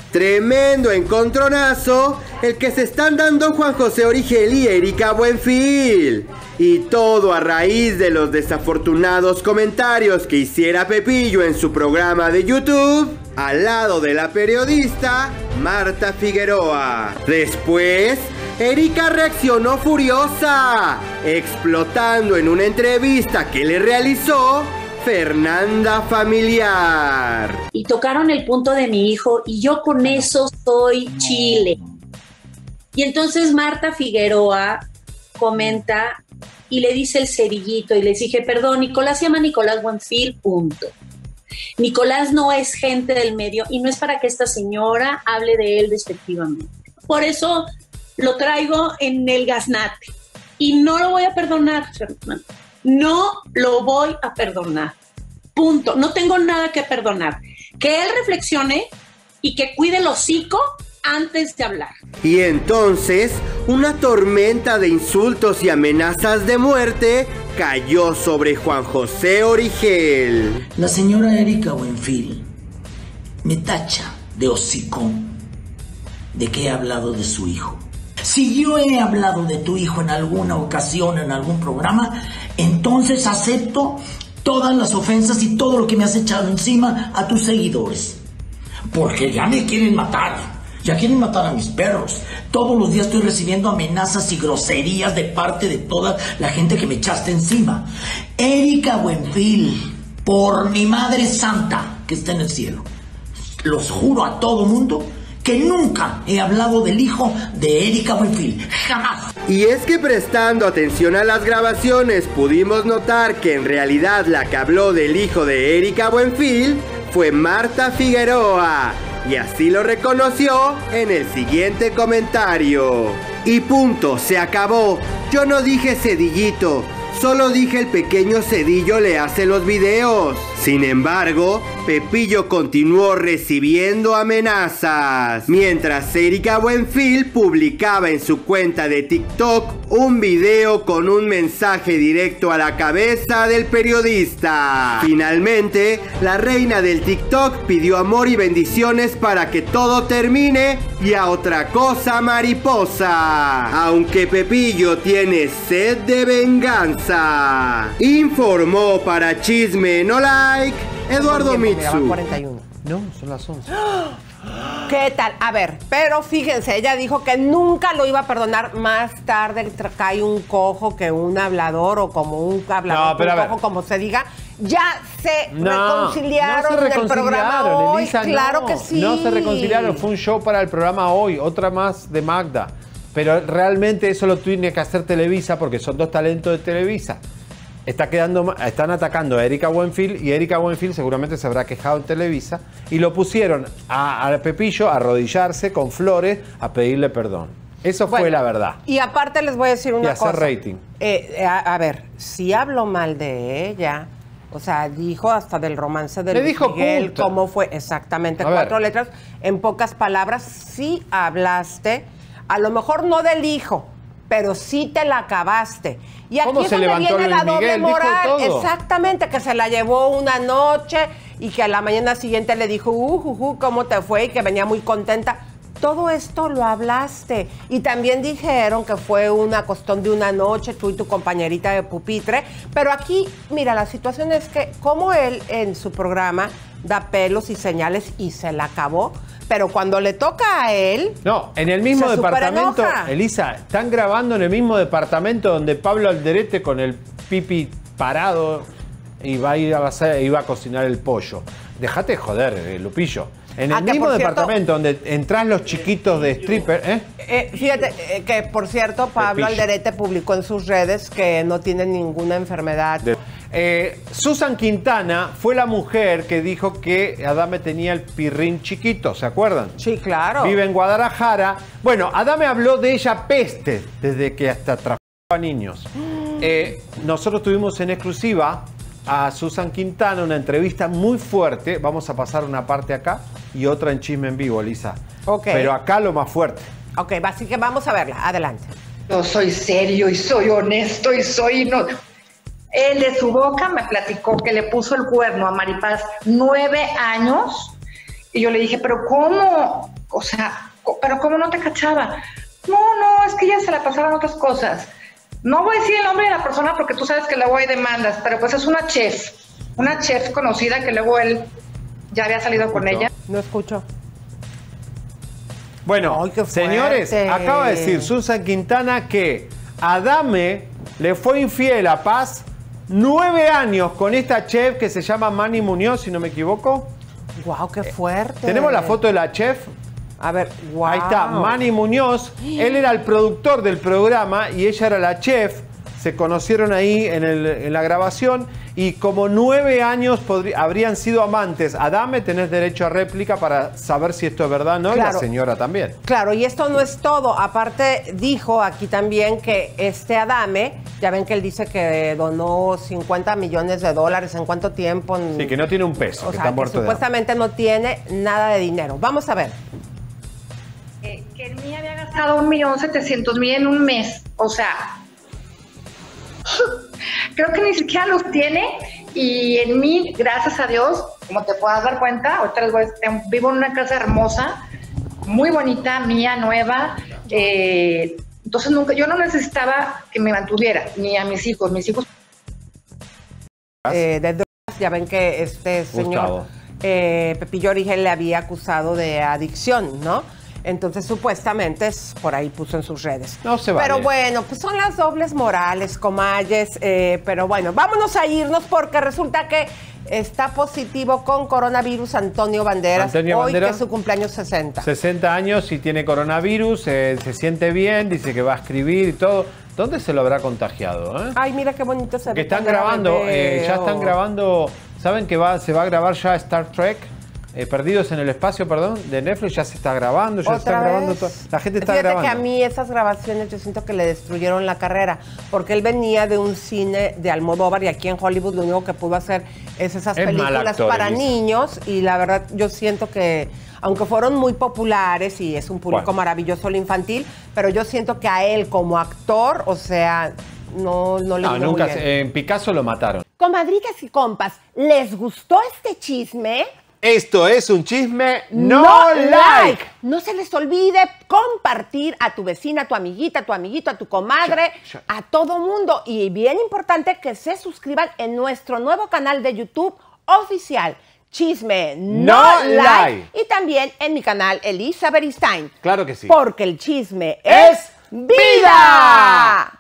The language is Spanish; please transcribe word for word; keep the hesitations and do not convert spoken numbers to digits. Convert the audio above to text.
Tremendo encontronazo el que se están dando Juan José Origel y Erika Buenfil. Y todo a raíz de los desafortunados comentarios que hiciera Pepillo en su programa de YouTube, al lado de la periodista Marta Figueroa. Después, Erika reaccionó furiosa, explotando en una entrevista que le realizó Fernanda Familiar. Y tocaron el punto de mi hijo y yo con eso soy chile. Y entonces Marta Figueroa comenta y le dice el cerillito y les dije, perdón, Nicolás se llama Nicolás Buenfil, punto. Nicolás no es gente del medio y no es para que esta señora hable de él despectivamente. Por eso lo traigo en el gaznate y no lo voy a perdonar, Fernanda. No lo voy a perdonar. Punto. No tengo nada que perdonar. Que él reflexione y que cuide el hocico antes de hablar. Y entonces, una tormenta de insultos y amenazas de muerte cayó sobre Juan José Origel. La señora Erika Buenfil me tacha de hocicón de que he hablado de su hijo. Si yo he hablado de tu hijo en alguna ocasión, en algún programa, entonces acepto todas las ofensas y todo lo que me has echado encima a tus seguidores. Porque ya me quieren matar, ya quieren matar a mis perros. Todos los días estoy recibiendo amenazas y groserías de parte de toda la gente que me echaste encima. Erika Buenfil, por mi Madre Santa que está en el cielo, los juro a todo mundo que nunca he hablado del hijo de Erika Buenfil, jamás. Y es que prestando atención a las grabaciones pudimos notar que en realidad la que habló del hijo de Erika Buenfil fue Marta Figueroa, y así lo reconoció en el siguiente comentario. Y punto, se acabó. Yo no dije Cedillito, solo dije el pequeño Cedillo le hace los videos. Sin embargo, Pepillo continuó recibiendo amenazas, mientras Erika Buenfil publicaba en su cuenta de TikTok un video con un mensaje directo a la cabeza del periodista. Finalmente, la reina del TikTok pidió amor y bendiciones para que todo termine y a otra cosa mariposa, aunque Pepillo tiene sed de venganza. Informó para Chisme No Like Eduardo Mitsu. cuarenta y uno. No, son las once. ¿Qué tal? A ver, pero fíjense, ella dijo que nunca lo iba a perdonar. Más tarde cae un cojo que un hablador o como un hablador, No, pero un a cojo, ver. como se diga. Ya se No, reconciliaron no se en el programa reconciliaron, hoy. Elisa, Claro no, que sí. No se reconciliaron, fue un show para el programa hoy, otra más de Magda. Pero realmente eso lo tiene que hacer Televisa porque son dos talentos de Televisa. Está quedando, están atacando a Erika Buenfil y Erika Buenfil seguramente se habrá quejado en Televisa y lo pusieron a, a Pepillo a arrodillarse con flores a pedirle perdón. Eso Bueno, fue la verdad. Y aparte les voy a decir una Y hacer cosa. rating. Eh, a, a ver, si habló mal de ella, o sea, dijo hasta del romance de Le Luis dijo Miguel, puta. cómo fue exactamente, A cuatro ver. letras. En pocas palabras, sí hablaste, a lo mejor no del hijo, pero sí te la acabaste. Y aquí ¿Cómo es se donde levantó viene Luis la doble Miguel? Dijo moral. todo. Exactamente, que se la llevó una noche y que a la mañana siguiente le dijo, uh, uh, uh, ¿cómo te fue? Y que venía muy contenta. Todo esto lo hablaste. Y también dijeron que fue una costón de una noche, tú y tu compañerita de pupitre. Pero aquí, mira, la situación es que como él en su programa da pelos y señales y se la acabó, pero cuando le toca a él... No, en el mismo se departamento, superenoja. Elisa, están grabando en el mismo departamento donde Pablo Alderete con el pipi parado iba a, ir a, hacer- iba a cocinar el pollo. Dejate de joder, eh, Lupillo. En Ah, el que mismo por cierto- departamento donde entran los chiquitos de stripper, ¿eh? Eh, fíjate eh, que, por cierto, Pablo Pepillo. Alderete publicó en sus redes que no tiene ninguna enfermedad. De- Eh, Susan Quintana fue la mujer que dijo que Adame tenía el pirrín chiquito, ¿se acuerdan? Sí, claro. Vive en Guadalajara. Bueno, Adame habló de ella peste desde que hasta trajo a niños. Eh, nosotros tuvimos en exclusiva a Susan Quintana una entrevista muy fuerte. Vamos a pasar una parte acá y otra en Chisme en Vivo, Elisa. Ok. Pero acá lo más fuerte. Ok, así que vamos a verla. Adelante. Yo soy serio y soy honesto y soy... No... Él de su boca me platicó que le puso el cuerno a Maripaz nueve años y yo le dije, pero ¿cómo? o sea, pero ¿cómo no te cachaba? No, no, es que ella se la pasaban otras cosas. No voy a decir el nombre de la persona porque tú sabes que luego hay demandas, pero pues es una chef, una chef conocida que luego él ya había salido con ella. No escucho. Bueno, Ay, qué señores, fuerte. acaba de decir Susan Quintana que Adame le fue infiel a Paz nueve años con esta chef que se llama Manny Muñoz, si no me equivoco. Wow, qué fuerte. ¿Tenemos la foto de la chef? A ver, wow. Ahí está, Manny Muñoz. Él era el productor del programa y ella era la chef. Se conocieron ahí en, el, en la grabación y como nueve años habrían sido amantes. Adame, tenés derecho a réplica para saber si esto es verdad o no, claro. Y la señora también. Claro, y esto no es todo. Aparte, dijo aquí también que este Adame, ya ven que él dice que donó cincuenta millones de dólares en cuánto tiempo. En, sí, que no tiene un peso. O que sea, está muerto que supuestamente no tiene nada de dinero. Vamos a ver. Eh, que en mí había gastado un millón setecientos mil en un mes. O sea... creo que ni siquiera los tiene y en mí, gracias a Dios, como te puedas dar cuenta, ahorita les voy a, vivo en una casa hermosa, muy bonita, mía, nueva, eh, entonces nunca, yo no necesitaba que me mantuviera, ni a mis hijos, mis hijos. Eh, de drogas, ya ven que este señor eh, Pepillo Origel le había acusado de adicción, ¿no? Entonces, supuestamente, es, por ahí puso en sus redes. No se vale. Pero bueno, pues son las dobles morales, comalles. Eh, pero bueno, vámonos a irnos porque resulta que está positivo con coronavirus Antonio Banderas. Antonio hoy Banderas, que es su cumpleaños sesenta. sesenta años y tiene coronavirus, eh, se siente bien, dice que va a escribir y todo. ¿Dónde se lo habrá contagiado? Eh? Ay, mira qué bonito se ve. Que están grabando, eh, ya están grabando, ¿saben que va, se va a grabar ya Star Trek? Eh, Perdidos en el Espacio, perdón, de Netflix, ya se está grabando, ya se está grabando todo. La gente está Fíjate grabando. que a mí esas grabaciones yo siento que le destruyeron la carrera, porque él venía de un cine de Almodóvar y aquí en Hollywood lo único que pudo hacer es esas es películas actor, para Elisa. niños y la verdad yo siento que, aunque fueron muy populares y es un público bueno. maravilloso el infantil, pero yo siento que a él como actor, o sea, no, no le No, vino nunca, muy bien. se, en Picasso lo mataron. Comadritas y compas, ¿les gustó este chisme? Esto es un chisme no, no like. like. No se les olvide compartir a tu vecina, a tu amiguita, a tu amiguito, a tu comadre, Sure, sure. a todo mundo. Y bien importante que se suscriban en nuestro nuevo canal de YouTube oficial, Chisme No, No like. like. Y también en mi canal Elisa Beristain. Claro que sí. Porque el chisme es vida.